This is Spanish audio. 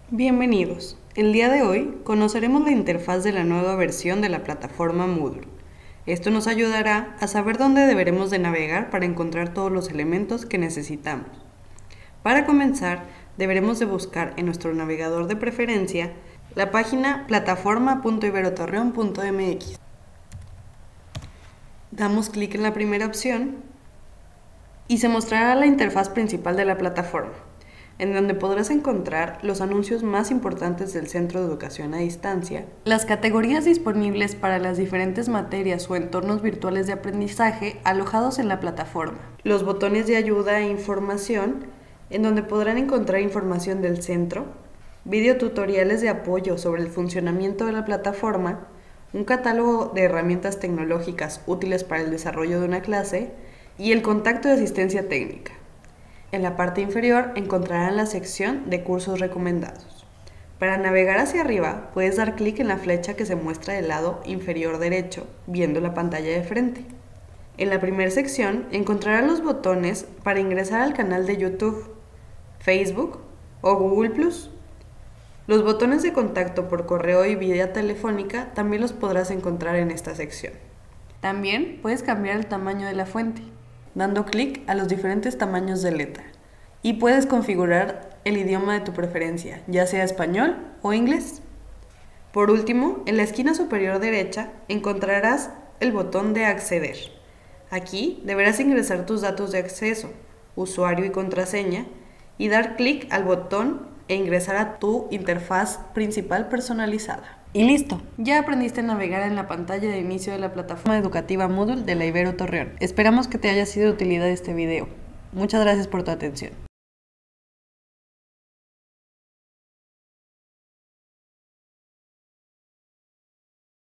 Bienvenidos. El día de hoy conoceremos la interfaz de la nueva versión de la plataforma Moodle. Esto nos ayudará a saber dónde deberemos de navegar para encontrar todos los elementos que necesitamos. Para comenzar, deberemos de buscar en nuestro navegador de preferencia la página plataforma.iberotorreon.mx. Damos clic en la primera opción y se mostrará la interfaz principal de la plataforma, en donde podrás encontrar los anuncios más importantes del Centro de Educación a Distancia, las categorías disponibles para las diferentes materias o entornos virtuales de aprendizaje alojados en la plataforma, los botones de ayuda e información, en donde podrán encontrar información del centro, videotutoriales de apoyo sobre el funcionamiento de la plataforma, un catálogo de herramientas tecnológicas útiles para el desarrollo de una clase y el contacto de asistencia técnica. En la parte inferior encontrarán la sección de cursos recomendados. Para navegar hacia arriba, puedes dar clic en la flecha que se muestra del lado inferior derecho, viendo la pantalla de frente. En la primera sección encontrarás los botones para ingresar al canal de YouTube, Facebook o Google+. Los botones de contacto por correo y vía telefónica también los podrás encontrar en esta sección. También puedes cambiar el tamaño de la fuente, dando clic a los diferentes tamaños de letra. Y puedes configurar el idioma de tu preferencia, ya sea español o inglés. Por último, en la esquina superior derecha encontrarás el botón de acceder. Aquí deberás ingresar tus datos de acceso, usuario y contraseña, y dar clic al botón e ingresar a tu interfaz principal personalizada. Y listo, ya aprendiste a navegar en la pantalla de inicio de la plataforma educativa Moodle de la Ibero Torreón. Esperamos que te haya sido de utilidad este video. Muchas gracias por tu atención.